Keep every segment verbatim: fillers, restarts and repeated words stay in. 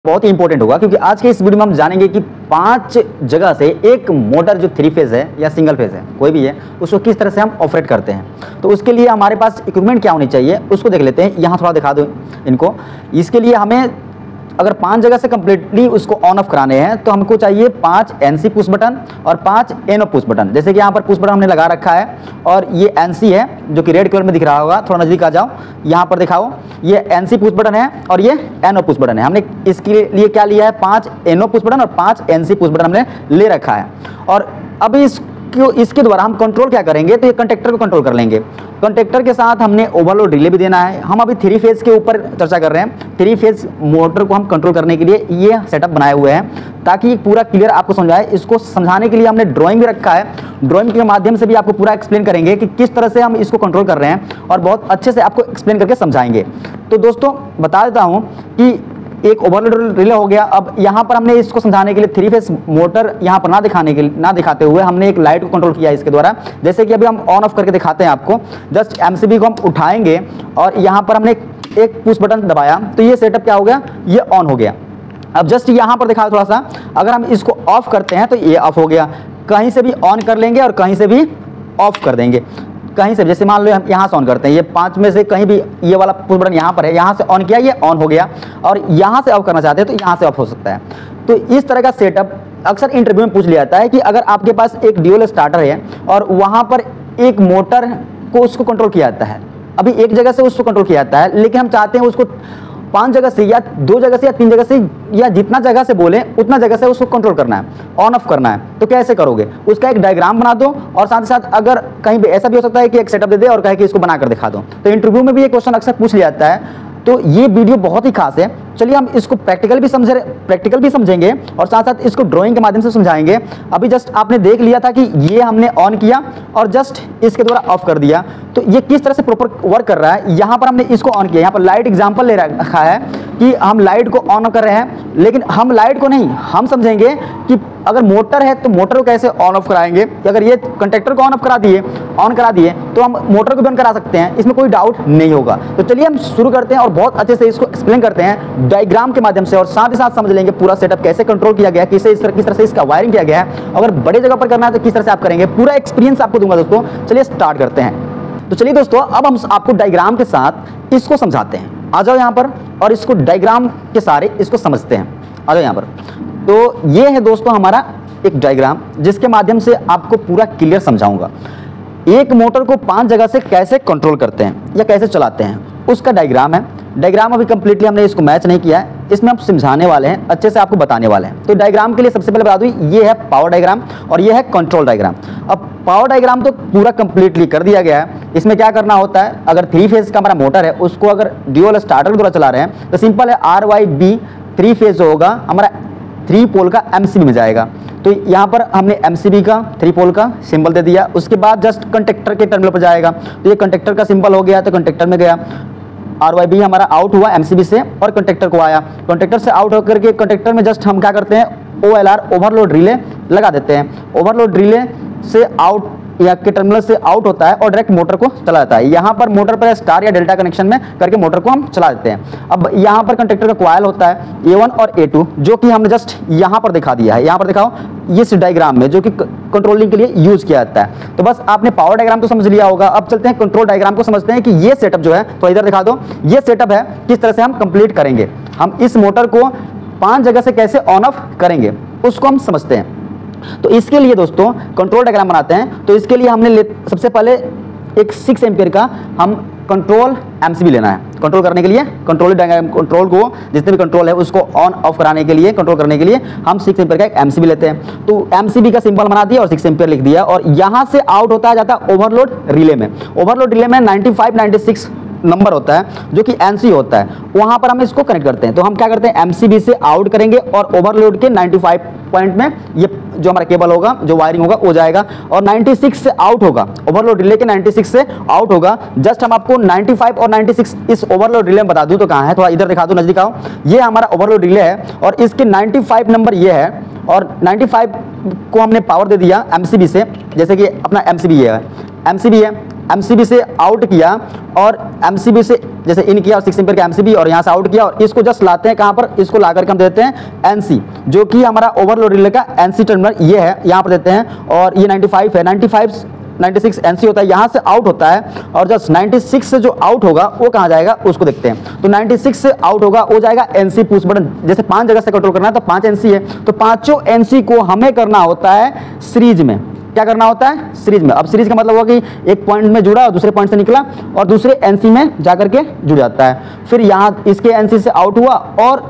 बहुत ही इंपॉर्टेंट होगा क्योंकि आज के इस वीडियो में हम जानेंगे कि पांच जगह से एक मोटर जो थ्री फेज है या सिंगल फेज है कोई भी है उसको किस तरह से हम ऑपरेट करते हैं। तो उसके लिए हमारे पास इक्विपमेंट क्या होनी चाहिए उसको देख लेते हैं। यहाँ थोड़ा दिखा दो इनको। इसके लिए हमें अगर पांच जगह से कंप्लीटली उसको ऑन ऑफ कराने हैं तो हमको चाहिए पांच एनसी पुश बटन और पांच एनओ पुश बटन। जैसे कि यहाँ पर पुश बटन हमने लगा रखा है और ये एनसी है जो कि रेड कलर में दिख रहा होगा, थोड़ा नजदीक आ जाओ, यहाँ पर दिखाओ, ये एनसी पुश बटन है और ये एनओ पुश बटन है। हमने इसके लिए क्या लिया है, पांच एनओ पुश बटन और पांच एनसी पुश बटन हमने ले रखा है। और अब इस क्यों इसके द्वारा हम कंट्रोल क्या करेंगे, तो ये कंटेक्टर को कंट्रोल कर लेंगे। कंटेक्टर के साथ हमने ओवरलोड रिले भी देना है। हम अभी थ्री फेज के ऊपर चर्चा कर रहे हैं। थ्री फेज मोटर को हम कंट्रोल करने के लिए ये सेटअप बनाए हुए हैं ताकि पूरा क्लियर आपको समझाए। इसको समझाने के लिए हमने ड्राइंग भी रखा है। ड्राइंग के माध्यम से भी आपको पूरा एक्सप्लेन करेंगे कि किस तरह से हम इसको कंट्रोल कर रहे हैं और बहुत अच्छे से आपको एक्सप्लेन करके समझाएंगे। तो दोस्तों बता देता हूँ कि एक ओवरलोड रिले हो गया। अब यहाँ पर हमने इसको समझाने के लिए थ्री फेज मोटर यहाँ पर ना दिखाने के ना दिखाते हुए हमने एक लाइट को कंट्रोल किया इसके द्वारा। जैसे कि अभी हम ऑन ऑफ करके दिखाते हैं आपको। जस्ट एमसीबी को हम उठाएंगे और यहाँ पर हमने एक पुश बटन दबाया तो ये सेटअप क्या हो गया, ये ऑन हो गया। अब जस्ट यहाँ पर दिखाओ थोड़ा सा, अगर हम इसको ऑफ करते हैं तो ये ऑफ हो गया। कहीं से भी ऑन कर लेंगे और कहीं से भी ऑफ कर देंगे। कहीं से जैसे मान लो हम यहाँ से ऑन करते हैं, ये पांच में से कहीं भी ये वाला पुश बटन यहाँ पर है, यहाँ से ऑन किया ये ऑन हो गया और यहाँ से ऑफ करना चाहते हैं तो यहाँ से ऑफ हो सकता है। तो इस तरह का सेटअप अक्सर इंटरव्यू में पूछ लिया जाता है कि अगर आपके पास एक ड्यूल स्टार्टर है और वहाँ पर एक मोटर को उसको कंट्रोल किया जाता है, अभी एक जगह से उसको कंट्रोल किया जाता है, लेकिन हम चाहते हैं उसको पांच जगह से या दो जगह से या तीन जगह से या जितना जगह से बोले उतना जगह से उसको कंट्रोल करना है, ऑन ऑफ करना है। तो कैसे करोगे, उसका एक डायग्राम बना दो और साथ ही साथ अगर कहीं भी ऐसा भी हो सकता है कि एक सेटअप दे दे और कहे कि इसको बनाकर दिखा दो। तो इंटरव्यू में भी ये क्वेश्चन अक्सर पूछ लिया जाता है। तो ये वीडियो बहुत ही खास है। चलिए हम इसको प्रैक्टिकल भी समझे प्रैक्टिकल भी समझेंगे और साथ साथ इसको ड्राइंग के माध्यम से समझाएंगे। अभी जस्ट आपने देख लिया था कि ये हमने ऑन किया और जस्ट इसके द्वारा ऑफ कर दिया। तो ये किस तरह से प्रॉपर वर्क कर रहा है, यहाँ पर हमने इसको ऑन किया। यहाँ पर लाइट एग्जाम्पल ले रखा है कि हम लाइट को ऑन कर रहे हैं, लेकिन हम लाइट को नहीं, हम समझेंगे कि अगर मोटर है तो मोटर को कैसे ऑन ऑफ कराएंगे। अगर ये कंडक्टर को ऑन ऑफ करा दिए ऑन करा दिए तो हम मोटर को भी ऑन करा सकते हैं, इसमें कोई डाउट नहीं होगा। तो चलिए हम शुरू करते हैं और बहुत अच्छे से इसको एक्सप्लेन करते हैं डायग्राम के माध्यम से और साथ ही साथ समझ लेंगे पूरा सेटअप कैसे कंट्रोल किया गया है, किसे इस तरह किस तरह से इसका वायरिंग किया गया है। अगर बड़े जगह पर करना है तो किस तरह से आप करेंगे, पूरा एक्सपीरियंस आपको दूंगा दोस्तों। चलिए स्टार्ट करते हैं। तो चलिए दोस्तों अब हम आपको डायग्राम के साथ इसको समझाते हैं। आ जाओ यहाँ पर और इसको डायग्राम के सारे इसको समझते हैं। आ जाओ यहाँ पर। तो ये है दोस्तों हमारा एक डायग्राम जिसके माध्यम से आपको पूरा क्लियर समझाऊंगा एक मोटर को पांच जगह से कैसे कंट्रोल करते हैं या कैसे चलाते हैं, उसका डायग्राम है। डायग्राम अभी कंप्लीटली हमने इसको मैच नहीं किया है, इसमें हम समझाने वाले हैं, अच्छे से आपको बताने वाले हैं। तो डायग्राम के लिए सबसे पहले बता दूं, ये है पावर डायग्राम और ये है कंट्रोल डायग्राम। अब पावर डायग्राम तो पूरा कंप्लीटली कर दिया गया है। इसमें क्या करना होता है, अगर थ्री फेज का हमारा मोटर है उसको अगर ड्यूल स्टार्टर के द्वारा चला रहे हैं तो सिंपल है, R Y B three phase होगा हमारा थ्री पोल का एमसीबी में जाएगा। तो यहाँ पर हमने एमसीबी का थ्री पोल का सिंबल दे दिया। उसके बाद जस्ट कंडक्टर के टर्मिनल पर जाएगा तो ये कंडक्टर का सिंबल हो गया, तो कंडक्टर में गया। आर वाई बी हमारा आउट हुआ एमसीबी से और कंडक्टर को आया। कंडक्टर से आउट होकर के कंडक्टर में जस्ट हम क्या करते हैं, O L R overload relay लगा देते हैं। ओवरलोड रिले से आउट या के टर्मिनल से आउट होता है और डायरेक्ट मोटर को चला जाता है। यहाँ पर मोटर पर स्टार या डेल्टा कनेक्शन में करके मोटर को हम चला देते हैं। अब यहाँ पर कंडक्टर का कॉइल होता है ए वन और ए टू, जो कि हमने जस्ट यहाँ पर दिखा दिया है। यहाँ पर दिखाओ इस डायग्राम में, जो कि कंट्रोलिंग के लिए यूज किया जाता है। तो बस आपने पावर डायग्राम तो समझ लिया होगा। अब चलते हैं कंट्रोल डायग्राम को समझते हैं कि ये सेटअप जो है, तो इधर दिखा दो, ये सेटअप है किस तरह से हम कंप्लीट करेंगे। हम इस मोटर को पांच जगह से कैसे ऑन ऑफ करेंगे उसको हम समझते हैं। तो इसके लिए दोस्तों कंट्रोल डायग्राम बनाते हैं। तो इसके लिए हमने सबसे पहले एक सिक्स एम्पियर का हम कंट्रोल एमसीबी लेना है। कंट्रोल करने के लिए कंट्रोल डायग्राम कंट्रोल को जितने भी कंट्रोल है उसको ऑन ऑफ कराने के लिए कंट्रोल करने के लिए हम सिक्स एम्पियर का एक एमसीबी लेते हैं। तो एमसीबी का सिंबल बना दिया और सिक्स एम्पियर लिख दिया और यहाँ से आउट होता जाता है ओवरलोड रिले में। ओवरलोड रिले में ninety five ninety six number होता है जो कि एनसी होता है, वहां पर हम इसको कनेक्ट करते हैं। तो हम क्या करते हैं, एमसीबी से आउट करेंगे और ओवरलोड के नाइन्टी फाइव पॉइंट में ये जो हमारा केबल होगा, जो वायरिंग होगा वो जाएगा और नाइन्टी सिक्स से आउट होगा। ओवरलोड रिले के नाइन्टी सिक्स से आउट होगा। जस्ट हम आपको नाइन्टी फाइव और नाइन्टी सिक्स इस ओवरलोड रिले में बता दूं तो कहां है, थोड़ा इधर दिखा दो, नजदीक आओ। ये हमारा ओवरलोड रिले है और इसके नाइन्टी फाइव नंबर ये है और नाइन्टी फाइव को हमने पावर दे दिया एमसीबी से। जैसे कि अपना एमसीबी है, एमसीबी है एमसीबी से आउट किया और एमसीबी से जैसे इन किया और सिक्स एम्पियर का एमसीबी और यहाँ से आउट किया और इसको जस्ट लाते हैं कहाँ पर, इसको ला करके हम देते हैं एनसी, जो कि हमारा ओवरलोड रिले का एनसी टर्मिनल ये है, यहाँ पर देते हैं। और ये नाइन्टी फाइव है, ninety five ninety six NC होता है, यहाँ से आउट होता है और जस्ट नाइन्टी सिक्स से जो आउट होगा वो कहाँ जाएगा उसको देखते हैं। तो नाइन्टी सिक्स से आउट होगा वो जाएगा एनसी पुश बटन। जैसे पांच जगह से कंट्रोल करना है तो पांच एनसी है, तो पांचों एनसी को हमें करना होता है सीरीज में। क्या करना होता है? सीरीज में। अब सीरीज का मतलब हुआ कि एक पॉइंट में जुड़ा और दूसरे पॉइंट से निकला और दूसरे एनसी में जाकर के जुड़ जाता है, फिर यहाँ इसके एनसी से आउट हुआ और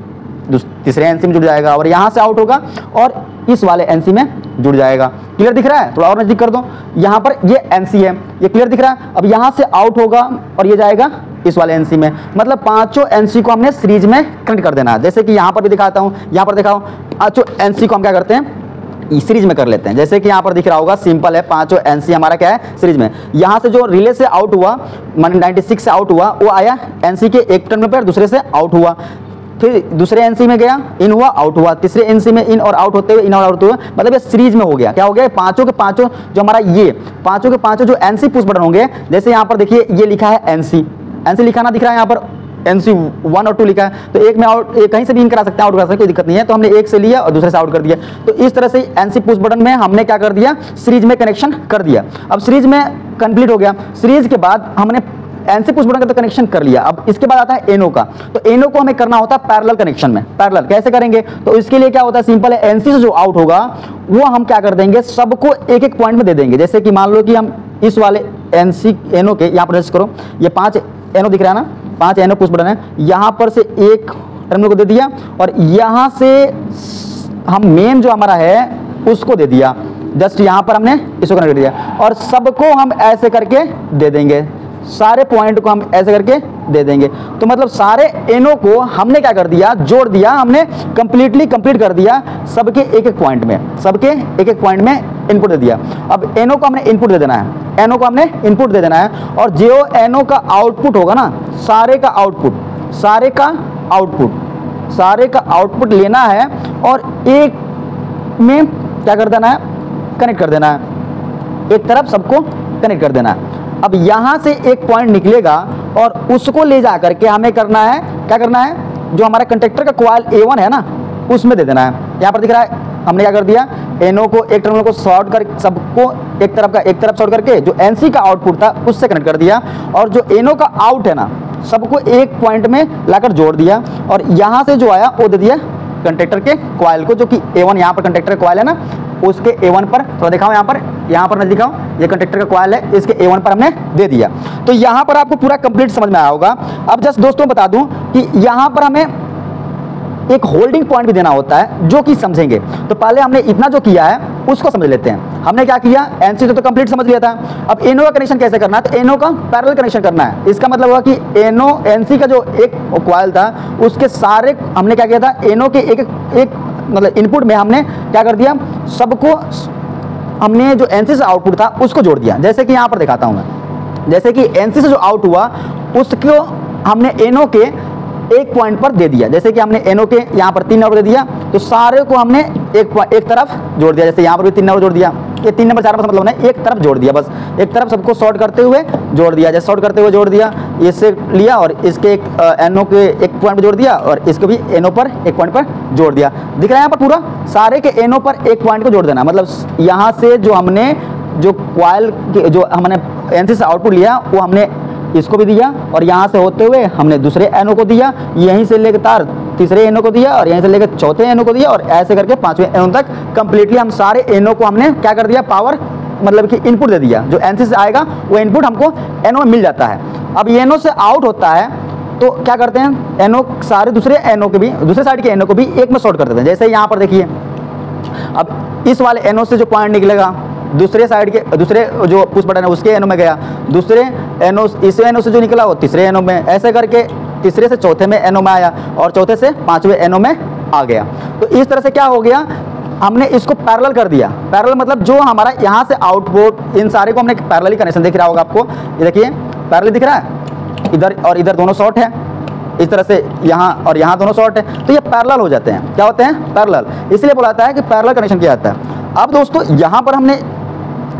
तीसरे एनसी में जुड़ जाएगा और यहाँ से आउट होगा और इस वाले एनसी में जुड़ जाएगा। क्लियर दिख रहा है? थोड़ा और नजदीक कर दो। यहाँ पर ये एनसी है, ये क्लियर दिख रहा है। अब यहाँ से आउट होगा और ये जाएगा इस वाले एनसी में, मतलब पांचों एनसी को हमने सीरीज में कनेक्ट कर देना है। जैसे कि यहाँ पर भी दिखाता हूँ, यहाँ पर दिखाओ, पांचों एनसी को हम क्या करते हैं सीरीज में कर लेते हैं। जैसे कि यहाँ पर दिख रहा होगा, सिंपल है, पांचों एनसी हमारा क्या है सीरीज में। यहाँ से जो रिले से आउट हुआ, मान नाइन्टी सिक्स से आउट हुआ, वो आया एनसी के एक टर्मिनल पर, दूसरे से आउट हुआ, फिर दूसरे एनसी में गया, इन हुआ, आउट हुआ, तीसरे एनसी में इन और आउट होते हुए इन और आउट हुए, मतलब ये सीरीज में हो गया। क्या हो गया? पांचों के पांचों जो हमारा ये पांचों के पांचों जो एनसी पुश बटन होंगे, जैसे यहाँ पर देखिए ये लिखा है एनसी, एनसी लिखा ना दिख रहा है यहाँ पर, एनसी वन और टू लिखा है, तो एक में आउट, एक कहीं से भी इन करा सकते हैं, आउट करा सकते हैं, कोई दिक्कत नहीं है। तो हमने एक से लिया और दूसरे से आउट कर दिया। तो इस तरह से एनसी पुश बटन में हमने क्या कर दिया, सीरीज में कनेक्शन कर दिया। अब सीरीज में कंप्लीट हो गया। सीरीज के बाद हमने एनसी पुश बटन का तो कनेक्शन कर लिया। अब इसके बाद आता है एनो का, तो एनो को हमें करना होता है पैरेलल कनेक्शन में। पैरेलल कैसे करेंगे? तो इसके लिए क्या होता है, सिंपल है, एनसी से जो आउट होगा वो हम क्या कर देंगे, सबको एक एक पॉइंट में दे देंगे। जैसे कि मान लो कि हम इस वाले एनसी एनो के, यहाँ पर रजिस्टर करो, ये पांच एनो दिख रहा है ना, पांच एनो पुश बटन है, यहाँ पर से एक टर्मिनल को दे दिया और यहाँ से हम मेन जो हमारा है उसको दे दिया, जस्ट यहाँ पर हमने इसको कनेक्ट कर दिया और सबको हम ऐसे करके दे देंगे, सारे पॉइंट को हम ऐसे करके दे देंगे। तो मतलब सारे एनो को हमने क्या कर दिया, जोड़ दिया, हमने कंप्लीटली कंप्लीट कर दिया सबके एक एक पॉइंट में, सबके एक एक पॉइंट में इनपुट दे दिया। अब एनो को हमने इनपुट दे देना है, एनो को हमने इनपुट दे देना है और जो एनो का आउटपुट होगा ना, सारे का आउटपुट, सारे का आउटपुट, सारे का आउटपुट लेना है और एक में क्या कर देना है, कनेक्ट कर देना है, एक तरफ सबको कनेक्ट कर देना है। अब यहाँ से एक पॉइंट निकलेगा और उसको ले जा करके हमें करना है, क्या करना है, जो हमारा कंडक्टर का कॉइल ए वन है ना उसमें दे देना है। यहाँ पर दिख रहा है, हमने क्या कर दिया, एनो को एक टर्मिनल को शॉर्ट कर, सबको एक तरफ का एक तरफ शॉर्ट करके जो एनसी का आउटपुट था उससे कनेक्ट कर दिया और जो एनो का आउट है ना सबको एक पॉइंट में लाकर जोड़ दिया और यहाँ से जो आया वो दे दिया कंडक्टर के कॉइल को, जो कि ए वन यहाँ पर कंडक्टर का कॉइल है ना, उसके ए वन पर, थोड़ा दिखाओ यहाँ पर, यहाँ पर नजदीक दिखाओ, ये कंडक्टर का कॉइल है, इसके ए वन पर हमने दे दिया। तो यहाँ पर आपको पूरा कंप्लीट समझ में आया होगा। अब जस्ट दोस्तों बता दूं कि यहाँ पर हमें एक होल्डिंग पॉइंट भी देना होता है, जो कि समझेंगे। तो पहले हमने इतना जो किया है उसको समझ लेते हैं। हमने क्या किया, एनसी तो, तो कंप्लीट समझ लिया था। अब एनो का कनेक्शन कैसे करना है, तो एनो का पैरेलल कनेक्शन करना है। इसका मतलब हुआ कि एनो एनसी का जो एक कॉइल था उसके सारे हमने क्या किया था, एनो के एक एक मतलब इनपुट में हमने क्या कर दिया, सबको हमने जो एनसी से आउटपुट था उसको जोड़ दिया। जैसे कि यहाँ पर दिखाता हूँ मैं, जैसे कि एनसी से जो आउट हुआ उसको हमने एनो के एक पॉइंट पर दे दिया। जैसे कि हमने एनो के यहाँ पर तीन नंबर दे दिया, तो सारे को हमने एक एक तरफ जोड़ दिया। जैसे यहाँ पर भी तीन नंबर जोड़ दिया, ये तीन नंबर चार नंबर मतलब हमने एक तरफ जोड़ दिया, बस एक तरफ सबको शॉर्ट करते हुए जोड़ दिया। जैसे शॉर्ट करते हुए जोड़ दिया, इससे लिया और इसके एक एनो के एक पॉइंट पर जोड़ दिया और इसको भी एनो पर एक पॉइंट पर जोड़ दिया। दिख रहा है यहाँ पर पूरा, सारे के एनो पर एक पॉइंट को जोड़ देना। मतलब यहाँ से जो हमने जो कॉइल के जो हमने एनसी से आउटपुट लिया वो हमने इसको भी दिया और यहाँ से होते हुए हमने दूसरे एनो को दिया, यहीं से लेकर तार तीसरे एनो को दिया और यहीं से लेकर चौथे एनो को दिया और ऐसे करके पांचवें एनो तक कंप्लीटली हम सारे एनो को हमने क्या कर दिया, पावर मतलब कि इनपुट दे दिया। जो एनसी से आएगा वो इनपुट हमको एनो में मिल जाता है। अब एनो से आउट होता है तो क्या करते हैं, एनो सारे दूसरे एनो के भी, दूसरे साइड के एनो को भी एक में शॉर्ट कर देते हैं। जैसे यहाँ पर देखिए, अब इस वाले एनो से जो पॉइंट निकलेगा दूसरे साइड के दूसरे जो पुश बटन है उसके एनो में गया, दूसरे एनो इस एनो से जो निकला वो तीसरे एनो में, ऐसे करके तीसरे से चौथे में एनो में आया और चौथे से पांचवें एनो में आ गया। तो इस तरह से क्या हो गया, हमने इसको पैरेलल कर दिया। पैरेलल मतलब जो हमारा यहाँ से आउटपुट, इन सारे को हमने पैरेलली कनेक्शन दिख रहा होगा आपको, ये देखिए पैरेलल दिख रहा है, इधर और इधर दोनों शॉर्ट है, इस तरह से यहाँ और यहाँ दोनों शॉर्ट है, तो ये पैरेलल हो जाते हैं। क्या होते हैं, पैरेलल, इसलिए बोला जाता है कि पैरेलल कनेक्शन किया जाता है। अब दोस्तों यहाँ पर हमने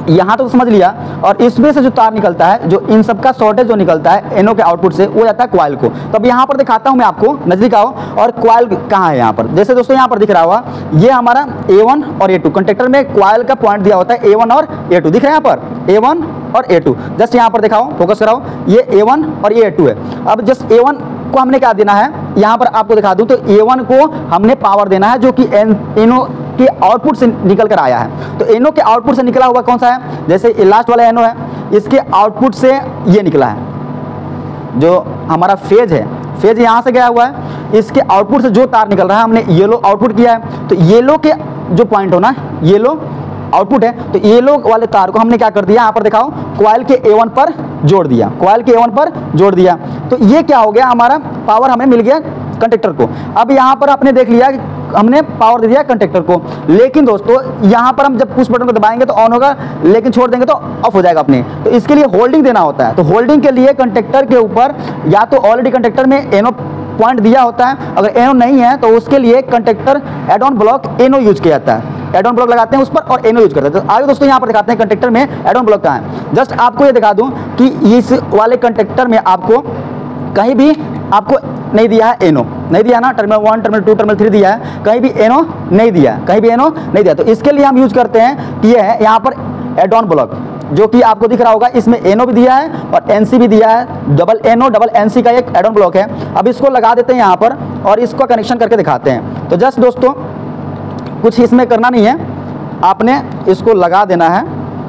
यहाँ तो समझ लिया। और इसमें से जो तार निकलता है, जो इन सब का शॉर्टेज जो निकलता है एनो के आउटपुट से, वो जाता है क्वाइल को। तो अब यहाँ पर दिखाता हूँ मैं आपको, नजदीक आओ। और क्वाइल कहाँ है यहाँ पर, जैसे दोस्तों यहाँ पर दिख रहा होगा, ये हमारा ए वन और ए टू, कंडक्टर में क्वाइल का पॉइंट दिया होता है ए वन और ए टू, दिख रहा है यहाँ पर ए वन और ए टू। जस्ट यहाँ पर दिखाओ, फोकस कराओ, ये ए वन और ये ए टू है। अब जस्ट ए वन को हमने क्या देना है, यहाँ पर आपको दिखा दूं तो ए वन को हमने पावर देना है, जो कि एनो के आउटपुट से निकल कर आया है। तो एनो के आउटपुट से निकला हुआ कौन सा है, जैसे ये लास्ट वाला एनो है, इसके आउटपुट से ये निकला है, जो हमारा फेज है, फेज यहाँ से गया हुआ है, इसके आउटपुट से जो तार निकल रहा है हमने येलो आउटपुट किया है। तो येलो के जो पॉइंट होना, येलो आउटपुट है, तो येलो वाले तार को हमने क्या कर दिया, यहाँ पर दिखाओ, कॉइल के ए वन पर जोड़ दिया, कॉइल के ए वन पर जोड़ दिया। तो ये क्या हो गया, हमारा पावर हमें मिल गया कंडक्टर को। अब यहाँ पर आपने देख लिया कि हमने पावर दे दिया कंडक्टर को, लेकिन दोस्तों यहाँ पर हम जब पुश बटन को दबाएंगे तो ऑन होगा, लेकिन छोड़ देंगे तो ऑफ हो जाएगा अपने। तो इसके लिए होल्डिंग देना होता है। तो होल्डिंग के लिए कंडक्टर के ऊपर या तो ऑलरेडी कंडक्टर में एनो पॉइंट दिया होता है, अगर एनो नहीं है तो उसके लिए conductor add on block N O use किया जाता है, एड ऑन ब्लॉक लगाते हैं उस पर और एनो यूज करते हैं। तो आगे दोस्तों यहाँ पर दिखाते हैं कंडक्टर में एड ऑन ब्लॉक कहाँ है। जस्ट आपको ये दिखा दूं कि इस वाले कंडक्टर में आपको कहीं भी आपको नहीं दिया है एनो, नहीं दिया ना, terminal one, terminal two, terminal three दिया है, कहीं भी एनो नहीं दिया, कहीं भी एनो नहीं दिया। तो इसके लिए हम यूज करते हैं कि ये है यहाँ पर एड ऑन ब्लॉक, जो कि आपको दिख रहा होगा, इसमें एनो भी दिया है और एनसी भी दिया है, डबल एनो डबल एनसी का एक एड ऑन ब्लॉक है। अब इसको लगा देते हैं यहाँ पर और इसको कनेक्शन करके दिखाते हैं। तो जस्ट दोस्तों कुछ इसमें करना नहीं है, आपने इसको लगा देना है,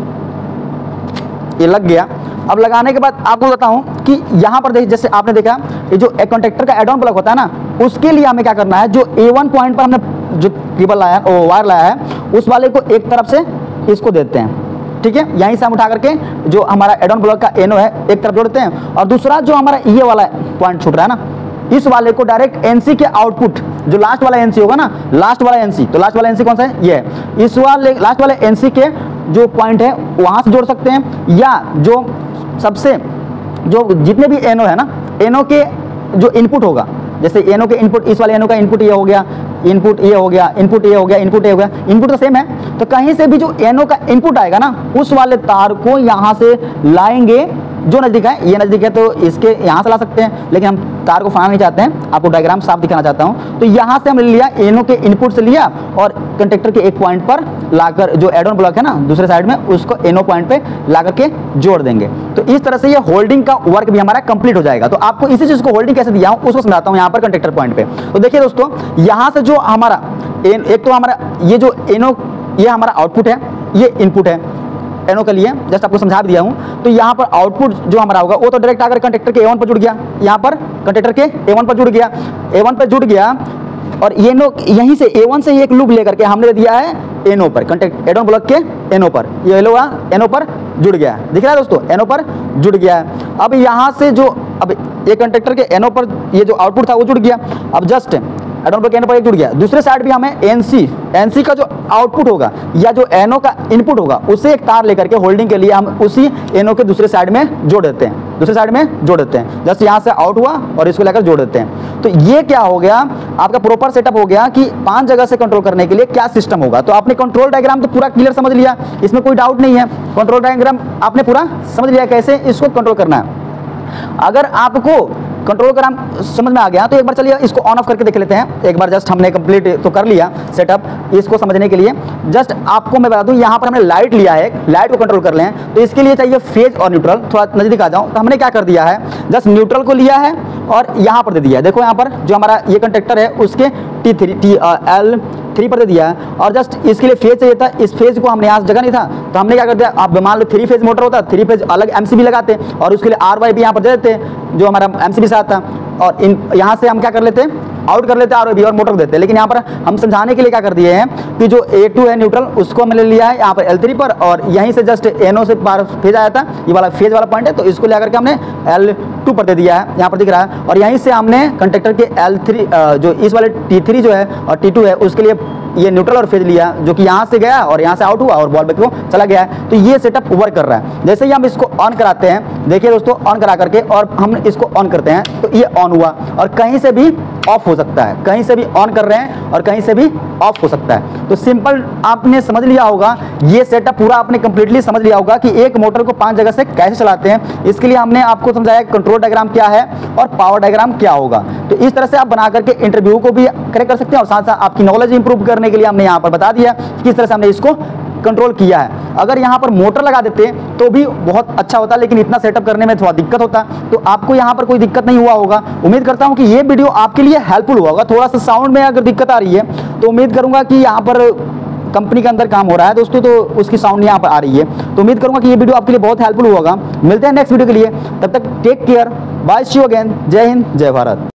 ये लग गया। अब लगाने के बाद आपको बताऊं कि यहाँ पर देख, जैसे आपने देखा ये जो एक कंडक्टर का एड ऑन ब्लॉक होता है ना, उसके लिए हमें क्या करना है, जो ए वन पॉइंट पर हमने जो केबल लाया है, ओ वायर लाया है, उस वाले को एक तरफ से इसको देते हैं, ठीक है। यहीं से हम उठा करके जो हमारा एड ऑन ब्लॉक का एनो है एक तरफ जोड़ते हैं, और दूसरा जो हमारा ये वाला पॉइंट छूट रहा है ना, इस वाले को डायरेक्ट एनसी के आउटपुट, जो लास्ट वाला एनसी होगा ना, लास्ट वाला एनसी, तो लास्ट वाला एनसी कौन सा है, ये है, इस वाले लास्ट वाले एनसी के जो पॉइंट है वहां से जोड़ सकते हैं, या जो सबसे जो जितने भी एनो है ना, एनो के जो इनपुट होगा, जैसे एनो के इनपुट, इस वाले एनो का इनपुट ये हो गया, इनपुट ये हो गया, इनपुट ये हो गया, इनपुट ये हो गया, इनपुट तो सेम है। तो कहीं से भी जो एनो का इनपुट आएगा ना, उस वाले तार को यहाँ से लाएंगे, जो नज़दीक है, ये नज़दीक है तो इसके यहाँ से ला सकते हैं, लेकिन हम तार को फाड़ना नहीं चाहते हैं, आपको डायग्राम साफ दिखाना चाहता हूँ। तो यहाँ से हमने लिया, एनो के इनपुट से लिया और कंडक्टर के एक पॉइंट पर लाकर, जो एड ऑन ब्लॉक है ना दूसरे साइड में, उसको एनो पॉइंट पे ला करके जोड़ देंगे। तो इस तरह से ये होल्डिंग का वर्क भी हमारा कंप्लीट हो जाएगा। तो आपको इसी चीज़ को होल्डिंग कैसे दिया हूँ उसको समझाता हूँ यहाँ पर कंडक्टर पॉइंट पे। तो देखिए दोस्तों, यहाँ से जो हमारा एक तो हमारा ये जो एनो, ये हमारा आउटपुट है, ये इनपुट है एनो के लिए, जस्ट आपको समझा दिया हूं। तो यहाँ पर आउटपुट जो हमारा होगा वो तो डायरेक्ट आकर कंडक्टर के ए वन पर जुड़ गया, यहाँ पर कंडक्टर के ए वन पर जुड़ गया, ए वन पर जुड़ गया, और ये नो यहीं से ए वन से एक लूप लेकर के हमने दिया है एनो पर, कंडक्ट एड ऑन ब्लॉक के एनो पर, ये लो एनो पर जुड़ गया, दिख रहा है दोस्तों, एनो पर जुड़ गया है। अब यहाँ से जो, अब ये कंडक्टर के एनो पर ये जो आउटपुट था वो जुड़ गया। अब just add on block N O पर एक जुड़ गया, दूसरे साइड भी हमें एनसी, एनसी का जो आउटपुट होगा या जो एनो का इनपुट होगा, उसे एक तार लेकर के होल्डिंग के लिए हम उसी एनो के दूसरे साइड में जोड़ देते हैं, दूसरे साइड में जोड़ देते हैं। जस्ट यहाँ से आउट हुआ और इसको लेकर जोड़ देते हैं। तो ये क्या हो गया, आपका प्रॉपर सेटअप हो गया कि पांच जगह से कंट्रोल करने के लिए क्या सिस्टम होगा। तो आपने कंट्रोल डायग्राम तो पूरा क्लियर समझ लिया, इसमें कोई डाउट नहीं है। कंट्रोल डायग्राम आपने पूरा समझ लिया कैसे इसको कंट्रोल करना है। अगर आपको कंट्रोल डायग्राम समझ में आ गया तो एक बार चलिए इसको ऑन ऑफ करके देख लेते हैं। एक बार जस्ट हमने कंप्लीट तो कर लिया सेटअप इसको समझने के लिए। जस्ट आपको मैं बता दूं, यहाँ पर हमने लाइट लिया है, लाइट को कंट्रोल कर लें तो इसके लिए चाहिए फेज और न्यूट्रल। थोड़ा नजदीक आ जाऊं तो हमने क्या कर दिया है, जस्ट न्यूट्रल को लिया है और यहाँ पर दे दिया है। देखो यहाँ पर जो हमारा ये कंडक्टर है उसके T three T L three पर दे दिया है और जस्ट इसके लिए फेज चाहिए था। इस फेज को हमने यहाँ जगह नहीं था तो हमने क्या कर दिया, आप मान लो थ्री फेज मोटर होता, थ्री फेज अलग एमसीबी लगाते और उसके लिए आर वाई भी यहाँ पर दे देते जो हमारा एमसीबी से आता, और इन यहाँ से हम क्या कर लेते आउट कर लेते आर वाई भी और मोटर देते। लेकिन यहाँ पर हम समझाने के लिए क्या कर दिए हैं कि जो ए टू है न्यूट्रल उसको हमने लिया है यहाँ पर एल थ्री पर, और यहीं से जस्ट एनो से बार फेज आया था, ये वाला फेज वाला पॉइंट है तो इसको लेकर के हमने एल टू पर दे दिया है, यहाँ पर दिख रहा है। और यहीं से हमने कंडक्टर के एल थ्री जो इस वाले टी थ्री जो है और टी टू है उसके लिए ये न्यूट्रल और फेज लिया जो कि यहाँ से गया और यहाँ से आउट हुआ और बॉल बैक को चला गया है। तो ये सेटअप वर्क कर रहा है। जैसे ही हम इसको ऑन कराते हैं, देखिए दोस्तों, ऑन करा करके और हम इसको ऑन करते हैं तो ये ऑन हुआ और कहीं से भी ऑफ हो सकता है, कहीं से भी ऑन कर रहे हैं और कहीं से भी ऑफ हो सकता है। तो सिंपल आपने समझ लिया होगा, ये सेटअप पूरा आपने कंप्लीटली समझ लिया होगा कि एक मोटर को पांच जगह से कैसे चलाते हैं। इसके लिए हमने आपको समझाया कंट्रोल डायग्राम क्या है और पावर डायग्राम क्या होगा। तो इस तरह से आप बना करके इंटरव्यू को भी करेक्ट कर सकते हैं और साथ साथ आपकी नॉलेज इंप्रूव करने के लिए हमने यहाँ पर बता दिया कि किस तरह से हमने इसको कंट्रोल किया है। अगर यहाँ पर मोटर लगा देते तो भी बहुत अच्छा होता, लेकिन इतना सेटअप करने में थोड़ा दिक्कत होता। तो आपको यहाँ पर कोई दिक्कत नहीं हुआ होगा। उम्मीद करता हूँ कि ये वीडियो आपके लिए हेल्पफुल हुआ होगा। थोड़ा सा साउंड में अगर दिक्कत आ रही है तो उम्मीद करूँगा कि यहाँ पर कंपनी के अंदर काम हो रहा है दोस्तों, तो उसकी साउंड यहाँ पर आ रही है। तो उम्मीद करूँगा कि ये वीडियो आपके लिए बहुत हेल्पफुल होगा। मिलते हैं नेक्स्ट वीडियो के लिए, तब तक take care, bye, see you again. जय हिंद, जय भारत।